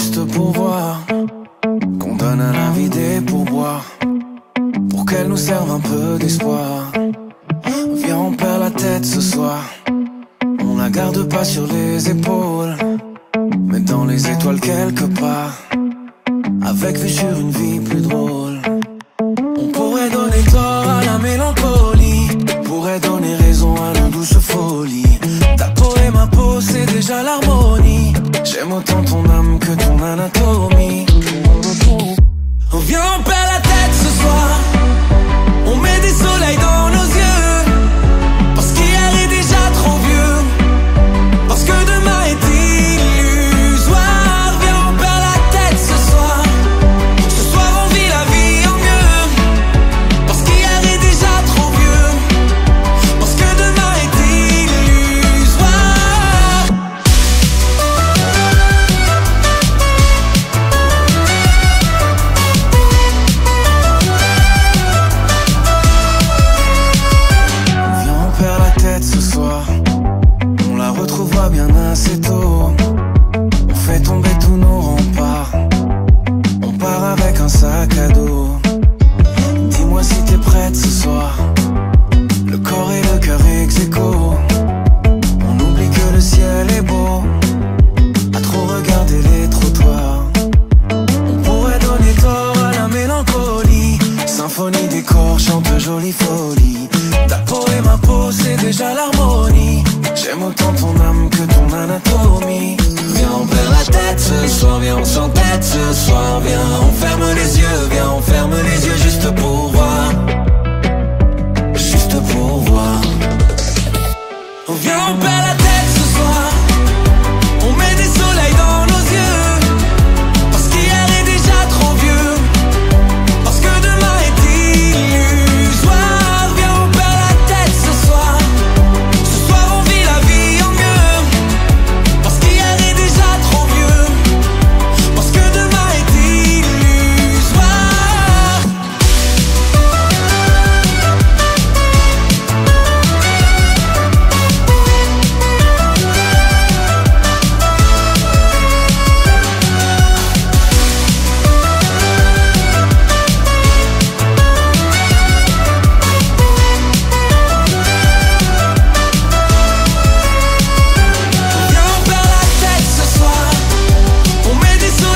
juste pour voir qu'on donne à la vie des pourboires, pour qu'elle nous serve un peu d'espoir. Viens, on perd la tête ce soir, on la garde pas sur les épaules, mais dans les étoiles quelque part, avec vue sur une vie plus drôle. On pourrait donner tort à la mélancolie, pourrait donner raison à nos douces folies. Ta peau et ma peau, c'est déjà l'harmonie. J'aime autant ton âme que ton anatomie. Viens, on perd la tête ce soir, on met des soleils dans nos yeux, parce qu'hier est déjà trop vieux, parce que demain est illusoire. Viens, on perd la tête ce soir on vit la vie en mieux, parce qu'hier est déjà trop vieux, parce que demain est illusoire. Viens, on perd la tête ce soir, on la retrouvera bien assez tôt. On fait tomber tous nos remparts, on part avec un sac à dos. Dis-moi si t'es prête ce soir, le corps et le cœur ex-aequo. On oublie que le ciel est beau, à trop regarder les trottoirs. On pourrait donner tort à la mélancolie, symphonie des corps chante jolie folie. Ta peau et ma peau, c'est déjà l'harmonie. J'aime autant ton âme que ton anatomie. Viens, on perd la tête ce soir, viens, on s'entête ce soir. Viens, on ferme les yeux, viens, on ferme les yeux juste pour